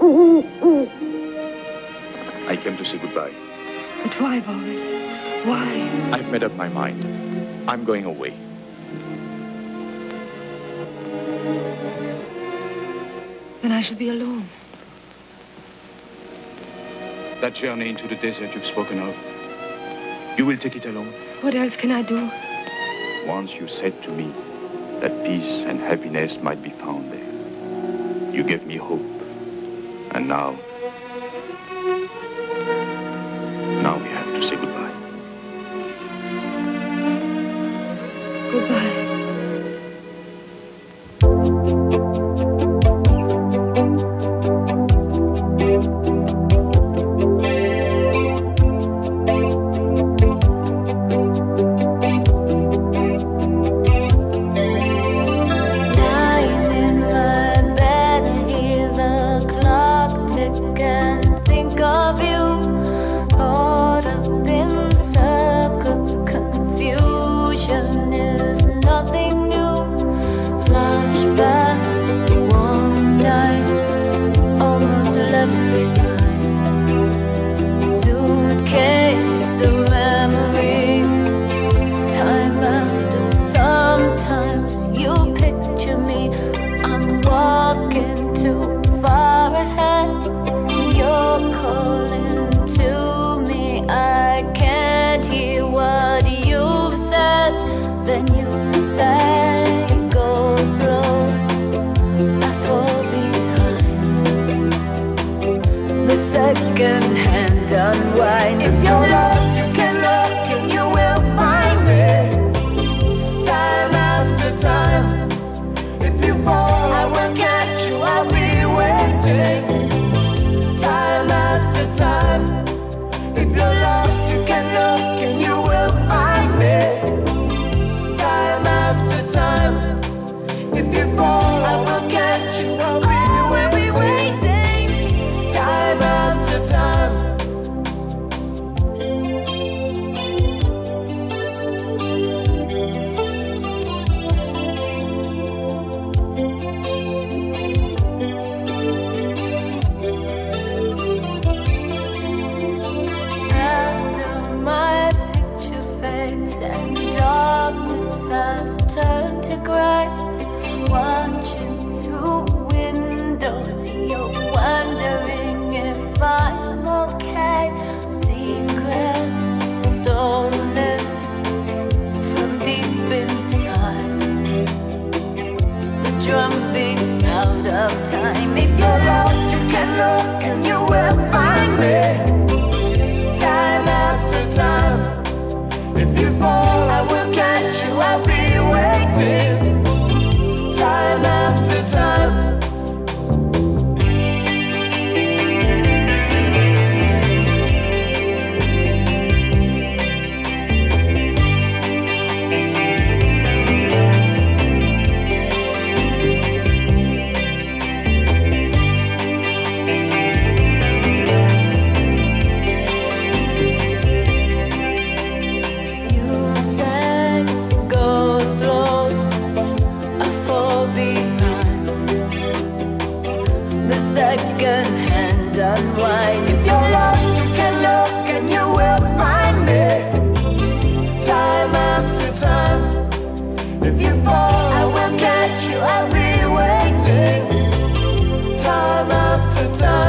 I came to say goodbye. But why, Boris? Why? I've made up my mind. I'm going away. Then I shall be alone. That journey into the desert you've spoken of, you will take it alone? What else can I do? Once you said to me that peace and happiness might be found there. You gave me hope. And now we have to say goodbye. Goodbye. Second-hand unwind. If you're lost, you can look and you will find me. Time after time. If you fall, I will catch you. I'll be waiting. Time after time. If you're lost, you can look and you will find me. Time after time. If you fall, I will catch you. I'll be waiting. Time after time. After my picture fades and darkness has turned to gray, watching through windows, you're wondering if I'm okay. Secrets stolen from deep inside. The drum beats out of time. If you're lost, you can look and you will find me. Time after time. If you fall, I will catch you. I'll be waiting. Time after time. Second-hand unwind. If you're lost, you can look and you will find me. Time after time. If you fall, I will catch you. I'll be waiting. Time after time.